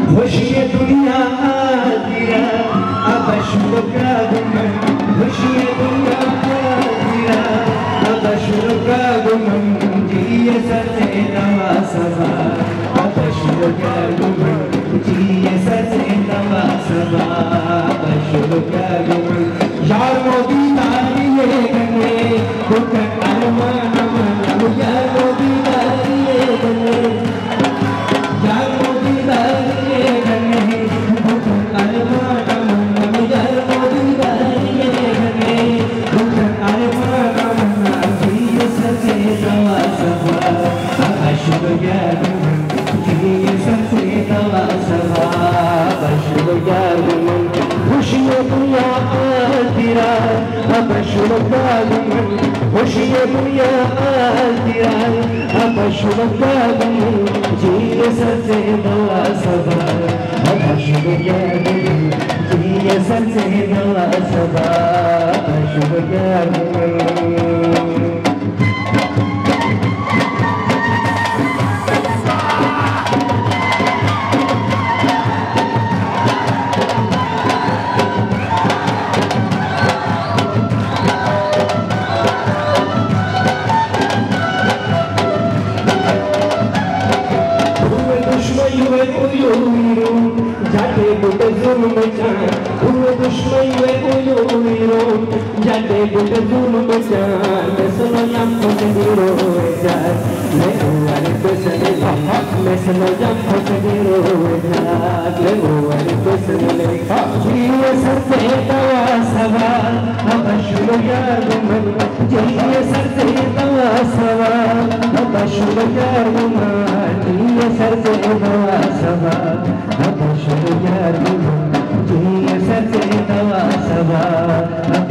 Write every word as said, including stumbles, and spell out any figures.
खुशी दुनिया आदिरा अब शुक्र गुमन खुशी दुनिया आदिरा अब शुक्र गुमन जिये सचे नवा सभा अब शुक्र गुमन जिये सचे नवा सभा अब शुक्र गुमन यार मोदी तारिये गने कुछ अरमान मन यार मोदी तारिये गने यार मोदी तारिये गने कुछ अरमान मन यार मोदी तारिये गने कुछ अरमान मन जिये सचे नवा सभा अब शुक्र गुमन जिये सचे नवा सभा अब शुक्र गुमन खुशी दुनिया आदिरा अब शुक्र गुमन खुशी दुनिया आदिरा अब शुक्र गुमन जिये सचे नवा सभा अब शुक्र गुमन जिये सचे नवा सभा अब शुक्र गुमन जाते गुट जुल्म जान हुए दुश्मन वे उलूरो जाते गुट जुल्म जान मैं सुनो यम कुछ गिरो जान मैं वाले को सने मैं सुनो यम कुछ गिरो जान मैं वाले को सने जिये सचे नवा सभा अब शुक्र गुमन जिये सचे नवा सभा अब शुक्र गुमन जिये सचे नवा सभा अब शुक्र गुमन जिये सचे नवा सभा।